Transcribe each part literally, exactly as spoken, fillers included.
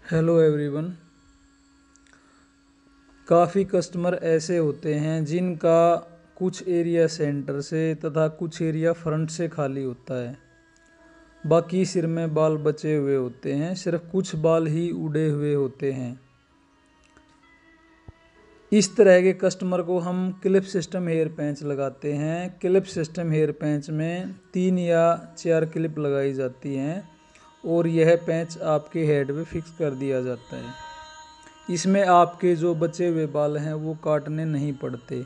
Hello everyone. काफ़ी customer ऐसे होते हैं जिनका कुछ एरिया सेंटर से तथा कुछ एरिया फ्रंट से खाली होता है, बाकी सिर में बाल बचे हुए होते हैं, सिर्फ कुछ बाल ही उड़े हुए होते हैं। इस तरह के कस्टमर को हम क्लिप सिस्टम हेयर पेंच लगाते हैं। क्लिप सिस्टम हेयर पेंच में तीन या चार क्लिप लगाई जाती हैं और यह पेंच आपके हेड पे फिक्स कर दिया जाता है। इसमें आपके जो बचे हुए बाल हैं वो काटने नहीं पड़ते।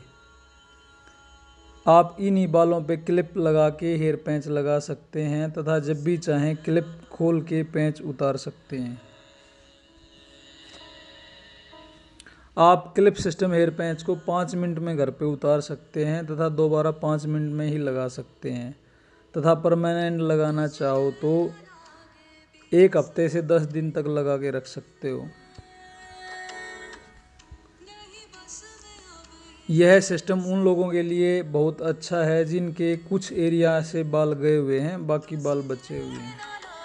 आप इन्हीं बालों पे क्लिप लगा के हेयर पेंच लगा सकते हैं तथा जब भी चाहें क्लिप खोल के पेंच उतार सकते हैं। आप क्लिप सिस्टम हेयर पेंच को पाँच मिनट में घर पे उतार सकते हैं तथा दोबारा पाँच मिनट में ही लगा सकते हैं तथा परमानेंट लगाना चाहो तो एक हफ्ते से दस दिन तक लगा के रख सकते हो। यह सिस्टम उन लोगों के लिए बहुत अच्छा है जिनके कुछ एरिया से बाल गए हुए हैं, बाकी बाल बचे हुए हैं।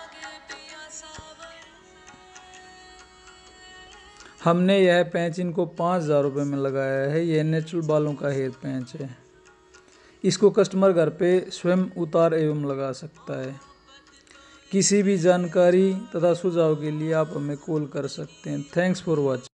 हमने यह पेंच इनको पाँच हज़ार रुपये में लगाया है। यह नेचुरल बालों का हेयर पेंच है। इसको कस्टमर घर पे स्वयं उतार एवं लगा सकता है। किसी भी जानकारी तथा सुझाव के लिए आप हमें कॉल कर सकते हैं। Thanks for watching.